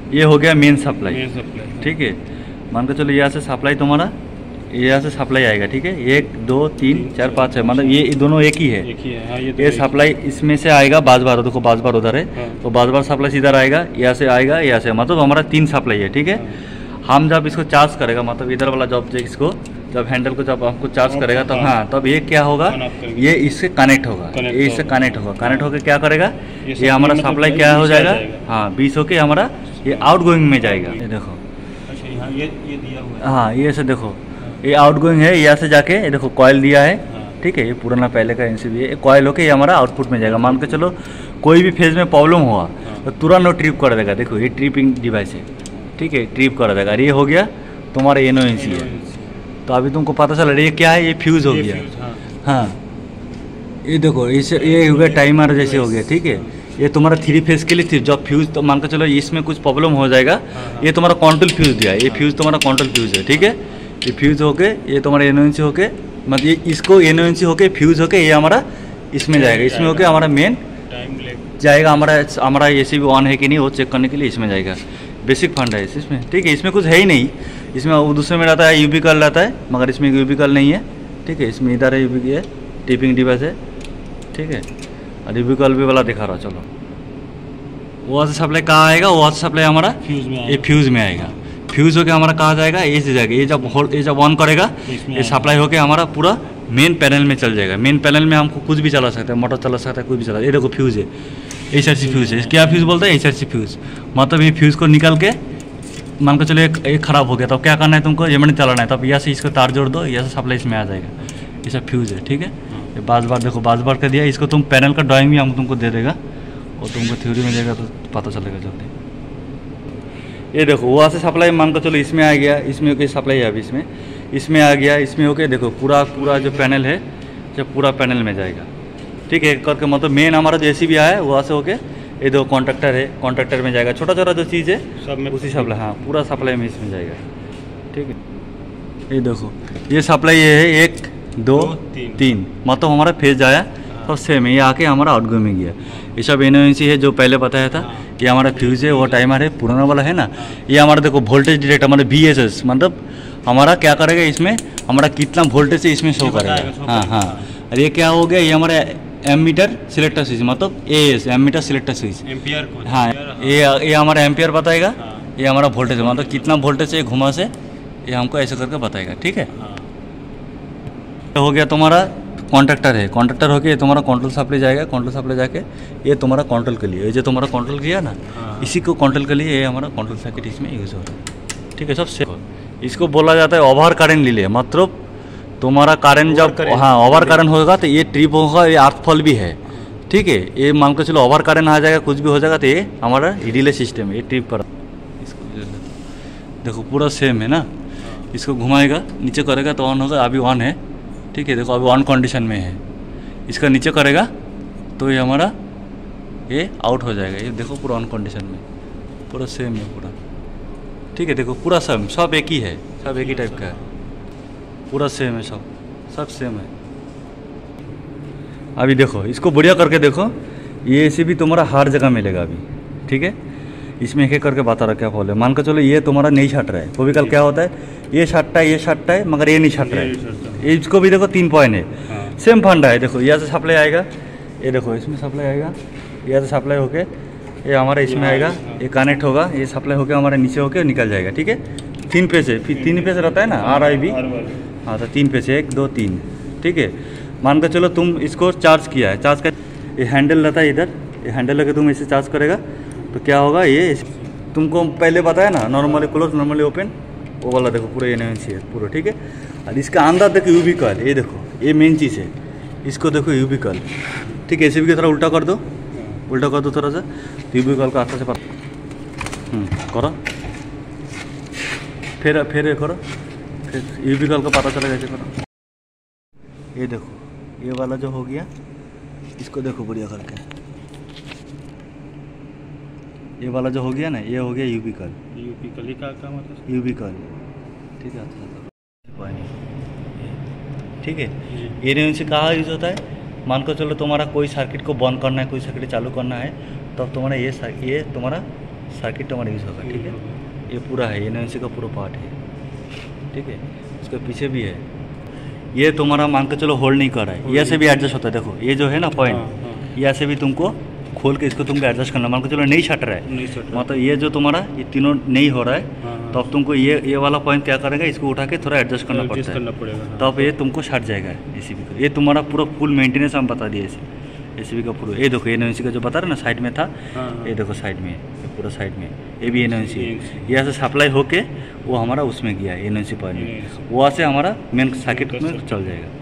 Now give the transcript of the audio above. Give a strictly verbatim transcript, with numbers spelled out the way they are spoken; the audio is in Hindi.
ये हो गया मेन सप्लाई। मेन सप्लाई ठीक है, मान के चलो यहाँ से सप्लाई तुम्हारा, यहाँ से सप्लाई आएगा। ठीक है, एक दो तीन चार पाँच है, मतलब ये दोनों एक ही है। एक ही है। हाँ, ये, तो ये सप्लाई इसमें से आएगा बाज बार, देखो बाज बार उधर है। हाँ। तो बाज बार सप्लाई इधर आएगा, यहाँ से आएगा, यहाँ से, मतलब हमारा तीन सप्लाई है। ठीक है, हम जब इसको चार्ज करेगा, मतलब इधर वाला जब इसको जब हैंडल को जब हमको चार्ज करेगा तब, हाँ तब ये क्या होगा, ये इससे कनेक्ट होगा, ये इससे कनेक्ट होगा। कनेक्ट होकर क्या करेगा, ये हमारा सप्लाई क्या हो जाएगा, हाँ बीस होके हमारा ये आउट गोइंग में जाएगा। ये देखो, ये ये दिया हुआ है। हाँ ये से देखो, ये आउट गोइंग है, यहाँ से जाके ये देखो कॉयल दिया है। ठीक है, ये पुराना पहले का एनसीबी है, कॉयल होके ये हमारा आउटपुट में जाएगा। मान के चलो कोई भी फेज में प्रॉब्लम हुआ तो तुरंत वो ट्रिप कर देगा। देखो ये ट्रिपिंग डिवाइस है। ठीक है, ट्रिप कर देगा। ये हो गया तुम्हारा एन ओ एन सी है। तो अभी तुमको पता चला ये क्या है, ये फ्यूज़ हो गया। हाँ ये देखो, इसे ये हो गया टाइमर जैसे हो गया। ठीक है, ये तुम्हारा थ्री फेज के लिए थी। जब फ्यूज़ तो मान के चलो इसमें कुछ प्रॉब्लम हो जाएगा, ये तुम्हारा कंट्रोल फ्यूज़ दिया है। ये फ्यूज़ तुम्हारा कंट्रोल फ्यूज़ है। ठीक है, ये फ्यूज़ होके ये तुम्हारा एन ओ एन सी होके, मतलब ये इसको एन ओ एन सी होके फ्यूज़ होके ये हमारा इसमें जाएगा। इसमें होके हमारा मेन जाएगा, हमारा हमारा ए सी भी ऑन है कि नहीं वो चेक करने के लिए इसमें जाएगा। बेसिक फंड है इसमें। ठीक है, इसमें कुछ है ही नहीं। इसमें वो दूसरे में रहता है यूबी कॉल रहता है, मगर इसमें यूबी कॉल नहीं है। ठीक है, इसमें इधर है यूबी है, टिपिंग डिवाइस है। ठीक है, और यूबी कॉल भी वाला दिखा रहा। चलो वहाँ से सप्लाई कहाँ आएगा, वहाँ से सप्लाई हमारा फ्यूज में ये फ्यूज़ में आएगा। फ्यूज़ होके हमारा कहाँ जाएगा, ये से जाएगा। ये जब होल्ड ये जब ऑन करेगा, ये सप्लाई होके हमारा पूरा मेन पैनल में चल जाएगा। मेन पैनल में हमको कुछ भी चला सकता है, मोटर चला सकता है, कुछ भी चला। ये देखो फ्यूज़ है, एच आर सी फ्यूज़ है। क्या फ्यूज़ बोलते हैं, एच आर सी फ्यूज़। मतलब ये फ्यूज़ को निकाल के मान के चलो एक, एक खराब हो गया, तब तो क्या करना है तुमको, ये मैंने चलाना है। तब यहाँ से इसको तार जोड़ दो, यहाँ से सप्लाई इसमें आ जाएगा। ये सब फ्यूज़ है। ठीक है, ये बाज बार देखो, बाज बार कर दिया। इसको तुम पैनल का ड्राइंग भी हम तुमको दे देगा और तुमको थ्योरी में देगा तो पता चलेगा जल्दी। ये देखो वहाँ से सप्लाई मान कर चलो इसमें आ गया, इसमें होकर सप्लाई है अभी इसमें इसमें आ गया, इसमें होके देखो पूरा पूरा जो पैनल है जब पूरा पैनल में जाएगा। ठीक है, करके मतलब मेन हमारा जैसी भी आया वहाँ से होके ये दो कॉन्ट्रैक्टर है, कॉन्ट्रैक्टर में जाएगा। छोटा छोटा जो चीज़ है सब में उसी सप्लाई, हाँ पूरा सप्लाई में इसमें जाएगा। ठीक है, ये देखो ये सप्लाई ये है एक दो तीन, तीन मतलब हमारा फेज आया सब सेम है। ये आके हमारा आउटगोइंग में गया। ये सब एन ओ एन सी है जो पहले बताया था। ये हमारा फ्यूज़ है, वो टाइमर है पुराना वाला है ना। ये हमारा देखो वोल्टेज डिटेक्टर मतलब बी एस एस, मतलब हमारा क्या करेगा इसमें, हमारा कितना वोल्टेज है इसमें शो करेगा। हाँ हाँ, और ये क्या हो गया, ये हमारा एम मीटर सिलेक्टर स्विच, मतलब A S M meter selector switch. Ampere को, हाँ ये ये हमारा एम्पियर बताएगा। ये हमारा वोल्टेज मतलब कितना वोल्टेज है घुमा से, ये हमको ऐसे करके बताएगा। ठीक है, हो गया तुम्हारा कॉन्ट्रैक्टर है। कॉन्ट्रैक्टर होके तुम्हारा कंट्रोल सप्लाई जाएगा। कंट्रोल सप्लाई जाके ये तुम्हारा कंट्रोल के लिए, ये जो तुम्हारा कंट्रोल किया ना, इसी को कंट्रोल के लिए ये हमारा कंट्रोल सर्किट इसमें यूज़ हो रहा है। ठीक है, सब से इसको बोला जाता है ओवर करंट रिले। मतलब तुम्हारा करंट जब हाँ ओवर करंट होगा तो ये ट्रिप होगा, ये अर्थफॉल भी है। ठीक है, ये मान कर चलो ओवर करंट आ जाएगा, कुछ भी हो जाएगा तो ये हमारा रिले सिस्टम है, ये ट्रिप पर। इसको देखो पूरा सेम है ना। इसको घुमाएगा, नीचे करेगा तो ऑन होगा। अभी ऑन है। ठीक है, देखो अभी ऑन कंडीशन में है। इसका नीचे करेगा तो ये हमारा ये आउट हो जाएगा। ये देखो पूरा ऑन कंडीशन में, पूरा सेम है पूरा। ठीक है, देखो पूरा सेम, सब एक ही है, सब एक ही टाइप का है, पूरा सेम है, सब सब सेम है। अभी देखो इसको बढ़िया करके देखो, ये ऐसे भी तुम्हारा हर जगह मिलेगा अभी। ठीक है, इसमें एक एक करके बता रहा क्या प्रॉब्लम। मान कर चलो ये तुम्हारा नहीं छट रहा है, वो भी कल क्या होता है, ये छटता है ये छटता है मगर ये नहीं छट रहा है। इसको भी देखो तीन पॉइंट है, सेम फंडा है। देखो यहाँ से सप्लाई आएगा, ये देखो इसमें सप्लाई आएगा, यहाँ से सप्लाई होके ये हमारा इसमें आएगा, ये कनेक्ट होगा, ये सप्लाई होके हमारे नीचे होके निकल जाएगा। ठीक है, तीन पेज है, फिर तीन पेज रहता है ना आर आई बी। हाँ तो तीन पेज है, एक दो तीन। ठीक है, मान कर चलो तुम इसको चार्ज किया है, चार्ज कर ये हैंडल रहता है इधर, ये हैंडल लेके तुम इसे चार्ज करेगा तो क्या होगा, ये तुमको पहले बताया ना नॉर्मली क्लोज नॉर्मली ओपन, वो वाला देखो पूरा एन सी है पूरा। ठीक है, और इसका अंदर देखो यूवी कॉल, ये देखो ये मेन चीज़ है, इसको देखो यूवी कॉल। ठीक है, इसे भी थोड़ा उल्टा कर दो, उल्टा कर दो थोड़ा सा, तो यूवी कॉल का अच्छा से पता करो, फिर फिर ये करो, फिर यूवी कॉल का पता चलेगा ऐसे करो। ये देखो ये वाला जो हो गया, इसको देखो बढ़िया करके, ये वाला जो हो गया ना, ये हो गया यूवी कॉल। यूवी कॉल का क्या मतलब, यूवी कॉल। ठीक है, ठीक है, ये रेंज से कहाँ यूज होता है, मान कर चलो तुम्हारा कोई सर्किट को बंद करना है, कोई सर्किट चालू करना है, तब तो तुम्हारा ये ये तुम्हारा सर्किट हमारा यूज़ होगा, ठीक है। ये पूरा है, ये एन का पूरा पार्ट है, ठीक है। उसके पीछे भी है, ये तुम्हारा मान के चलो होल्ड नहीं कर रहा है, ये से भी एडजस्ट होता है। देखो ये जो है ना पॉइंट, ये से भी तुमको खोल के इसको तुमको एडजस्ट करना। मान के चलो नहीं छट रहा है, मतलब ये जो तुम्हारा ये तीनों नहीं हो रहा है, तो अब तुमको ये ये वाला पॉइंट क्या करेगा, इसको उठा के थोड़ा एडजस्ट करना पड़ता है, तो अब ये तुमको छट जाएगा एसीबी का। ये तुम्हारा पूरा फुल मेंटेनेंस हम बता दिए इसे एसीबी का पूरा। ये देखो एन का जो बता रहे ना साइड में था, ये देखो साइड में, ये पूरा साइड में, ये भी एन है। यहाँ से सप्लाई होके वो हमारा उसमें गया एन पॉइंट में, वहाँ से हमारा मेन सर्किट में चल जाएगा।